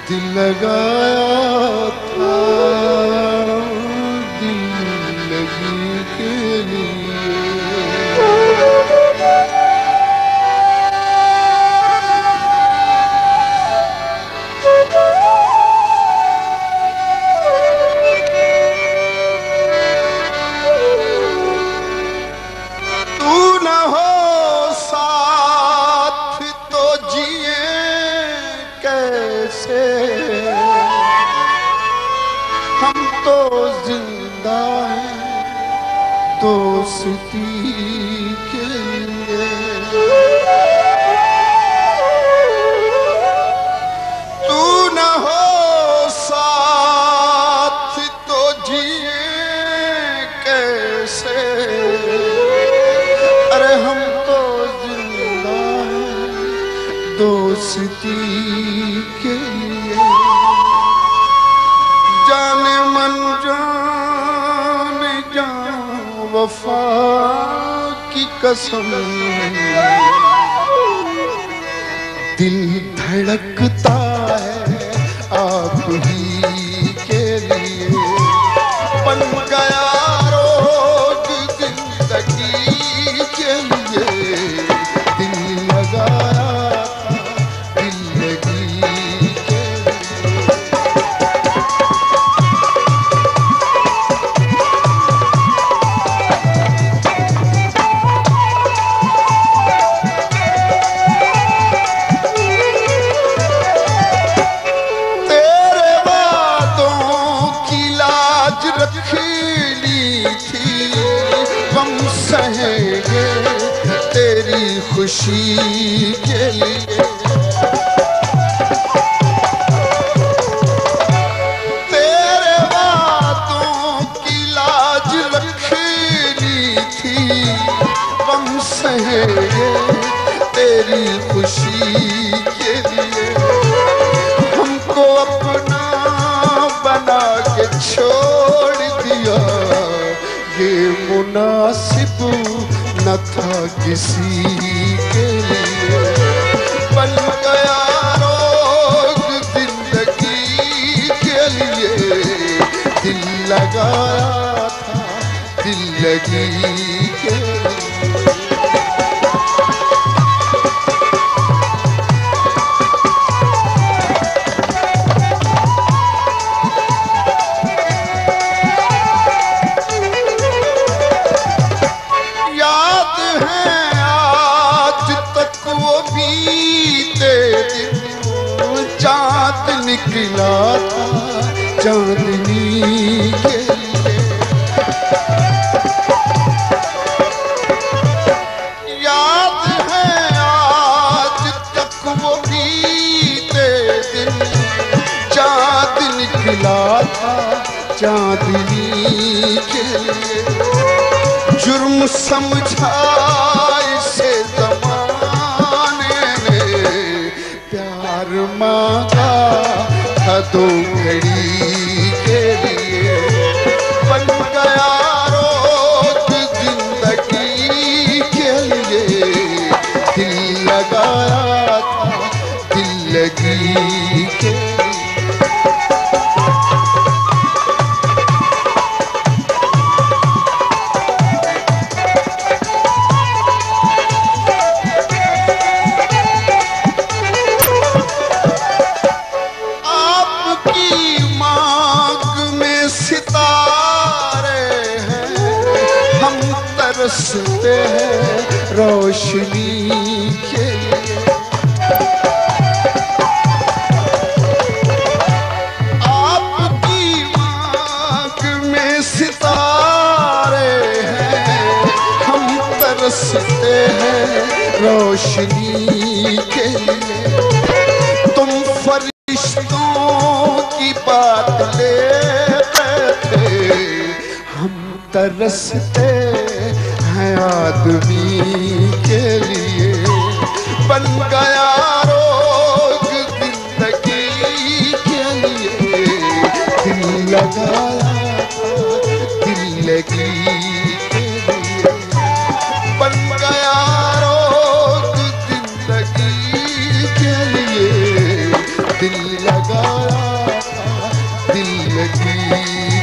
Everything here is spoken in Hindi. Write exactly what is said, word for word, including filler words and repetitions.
दिल लगाया था दिल लगी के लिए। तू न हो साथ तो जिए कैसे, हम तो जिंदा हैं दोस्ती के लिए। तू न हो साथ तो जिए कैसे, अरे हम तो जिंदा हैं दोस्ती के लिए। जाने मन जाने जान वफा की कसम, दिल धड़कता है आप ही के लिए। बन गया रोग जिंदगी के लिए, दिल लगाया था दिल लगी के लिए। सहेंगे तेरी खुशी के लिए। तेरे बातों की लाज रखनी थी, गम सहेंगे तेरी खुशी के लिए। हमको अपना बना के छोड़ दिया, ये मुनासिब न था किसी के लिए। बन गया रोग जिंदगी के लिए, दिल लगाया था दिल लगी के लिए। निकला था चांदनी के लिए। याद है आज तक वो बीते दिन, चांद निकला था चांदनी के लिए। जुर्म समझा इसे जमाने ने, प्यार मांगा दो घड़ी के लिए। बन गया रोग जिंदगी के लिए, दिल लगाया था दिल लगी के लिए। तरसते हैं रोशनी के लिए। आपकी आँख में सितारे हैं, हम तरसते हैं रोशनी के लिए। तुम फरिश्तों की बात लेते थे, हम तरसते हैं आदमी के लिए। बन गया रोग जिंदगी के लिए, दिल लगाया दिल लगी के लिए। बन गया रोग जिंदगी के लिए, दिल लगा दी।